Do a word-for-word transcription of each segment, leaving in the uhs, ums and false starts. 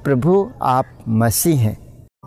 प्रभु आप मसीह हैं।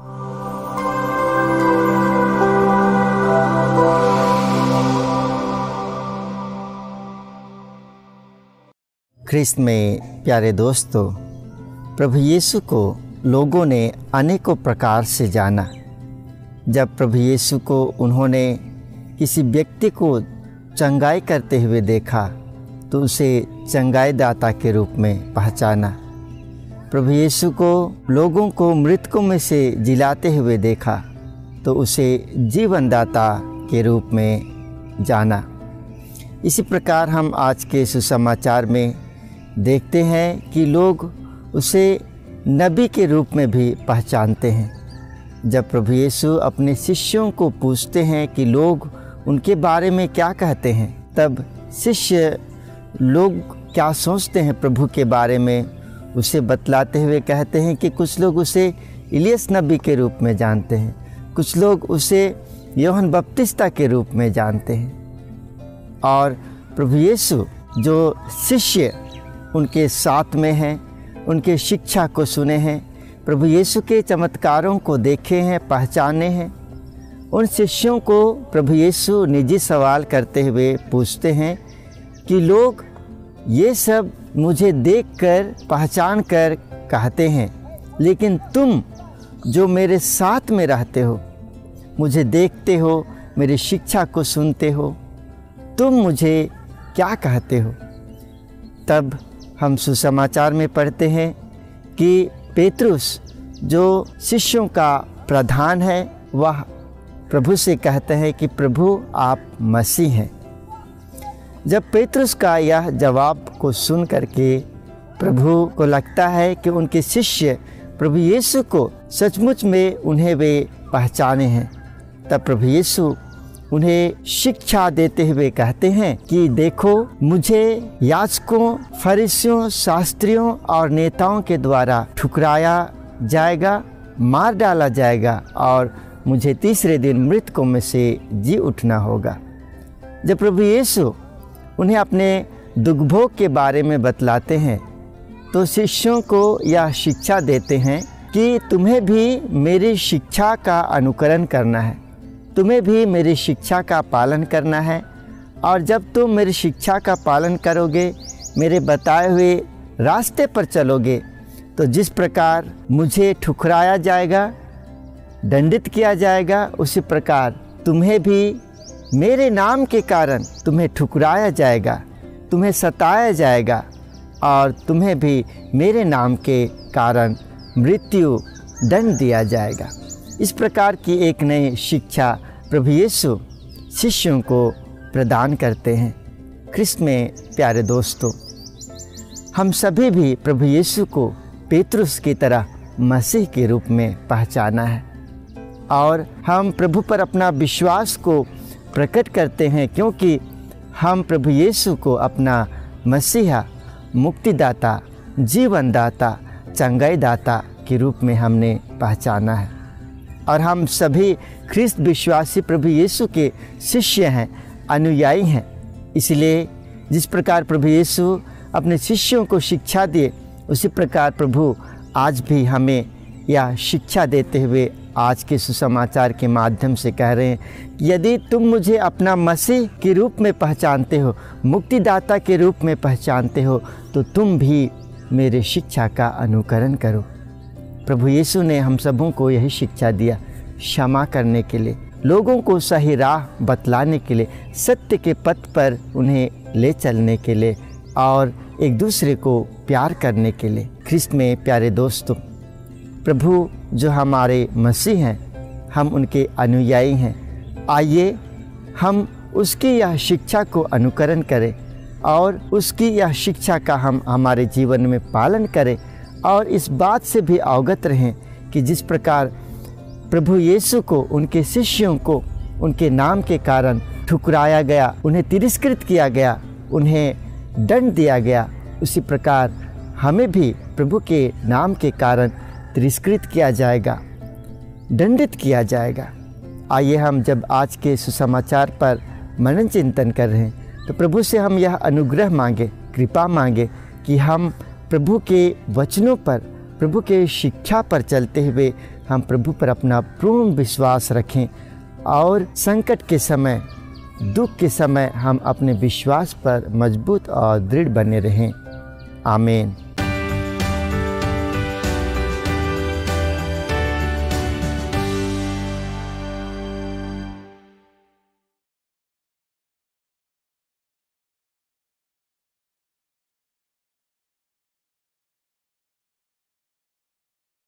ख्रिस्त में प्यारे दोस्तों, प्रभु यीशु को लोगों ने अनेकों प्रकार से जाना। जब प्रभु यीशु को उन्होंने किसी व्यक्ति को चंगाई करते हुए देखा तो उसे चंगाई दाता के रूप में पहचाना। प्रभु यीशु को लोगों को मृतकों में से जिलाते हुए देखा तो उसे जीवनदाता के रूप में जाना। इसी प्रकार हम आज के सुसमाचार में देखते हैं कि लोग उसे नबी के रूप में भी पहचानते हैं। जब प्रभु यीशु अपने शिष्यों को पूछते हैं कि लोग उनके बारे में क्या कहते हैं, तब शिष्य लोग क्या सोचते हैं प्रभु के बारे में उसे बतलाते हुए कहते हैं कि कुछ लोग उसे इलियस नबी के रूप में जानते हैं, कुछ लोग उसे यूहन्ना बपतिस्ता के रूप में जानते हैं। और प्रभु यीशु जो शिष्य उनके साथ में हैं, उनके शिक्षा को सुने हैं, प्रभु यीशु के चमत्कारों को देखे हैं, पहचाने हैं, उन शिष्यों को प्रभु यीशु निजी सवाल करते हुए पूछते हैं कि लोग ये सब मुझे देखकर पहचान कर कहते हैं, लेकिन तुम जो मेरे साथ में रहते हो, मुझे देखते हो, मेरी शिक्षा को सुनते हो, तुम मुझे क्या कहते हो? तब हम सुसमाचार में पढ़ते हैं कि पेतरुस जो शिष्यों का प्रधान है, वह प्रभु से कहते हैं कि प्रभु आप मसीह हैं। जब पेतरुस का यह जवाब को सुन करके प्रभु को लगता है कि उनके शिष्य प्रभु यीशु को सचमुच में उन्हें वे पहचाने हैं, तब प्रभु यीशु उन्हें शिक्षा देते हुए कहते हैं कि देखो, मुझे याजकों, फरीसियों, शास्त्रियों और नेताओं के द्वारा ठुकराया जाएगा, मार डाला जाएगा और मुझे तीसरे दिन मृतकों में से जी उठना होगा। जब प्रभु यीशु उन्हें अपने दुखभोग के बारे में बतलाते हैं तो शिष्यों को यह शिक्षा देते हैं कि तुम्हें भी मेरी शिक्षा का अनुकरण करना है, तुम्हें भी मेरी शिक्षा का पालन करना है। और जब तुम मेरी शिक्षा का पालन करोगे, मेरे बताए हुए रास्ते पर चलोगे, तो जिस प्रकार मुझे ठुकराया जाएगा, दंडित किया जाएगा, उसी प्रकार तुम्हें भी मेरे नाम के कारण तुम्हें ठुकराया जाएगा, तुम्हें सताया जाएगा और तुम्हें भी मेरे नाम के कारण मृत्यु दंड दिया जाएगा। इस प्रकार की एक नई शिक्षा प्रभु यीशु शिष्यों को प्रदान करते हैं। ख्रिस्त में प्यारे दोस्तों, हम सभी भी प्रभु यीशु को पेतरुस की तरह मसीह के रूप में पहचाना है और हम प्रभु पर अपना विश्वास को प्रकट करते हैं, क्योंकि हम प्रभु यीशु को अपना मसीहा, मुक्तिदाता, जीवनदाता, चंगाईदाता के रूप में हमने पहचाना है। और हम सभी ख्रिस्त विश्वासी प्रभु यीशु के शिष्य हैं, अनुयायी हैं। इसलिए जिस प्रकार प्रभु यीशु अपने शिष्यों को शिक्षा दिए, उसी प्रकार प्रभु आज भी हमें यह शिक्षा देते हुए आज के सुसमाचार के माध्यम से कह रहे हैं कि यदि तुम मुझे अपना मसीह के रूप में पहचानते हो, मुक्तिदाता के रूप में पहचानते हो, तो तुम भी मेरे शिक्षा का अनुकरण करो। प्रभु यीशु ने हम सबों को यही शिक्षा दिया, क्षमा करने के लिए, लोगों को सही राह बतलाने के लिए, सत्य के पथ पर उन्हें ले चलने के लिए और एक दूसरे को प्यार करने के लिए। ख्रिस्त में प्यारे दोस्तों, प्रभु जो हमारे मसीह हैं, हम उनके अनुयायी हैं। आइए हम उसकी यह शिक्षा को अनुकरण करें और उसकी यह शिक्षा का हम हमारे जीवन में पालन करें और इस बात से भी अवगत रहें कि जिस प्रकार प्रभु यीशु को, उनके शिष्यों को उनके नाम के कारण ठुकराया गया, उन्हें तिरस्कृत किया गया, उन्हें दंड दिया गया, उसी प्रकार हमें भी प्रभु के नाम के कारण तिरस्कृत किया जाएगा, दंडित किया जाएगा। आइए हम जब आज के सुसमाचार पर मनन चिंतन कर रहे हैं तो प्रभु से हम यह अनुग्रह मांगे, कृपा मांगे कि हम प्रभु के वचनों पर प्रभु के शिक्षा पर चलते हुए हम प्रभु पर अपना पूर्ण विश्वास रखें और संकट के समय, दुख के समय हम अपने विश्वास पर मजबूत और दृढ़ बने रहें। आमीन।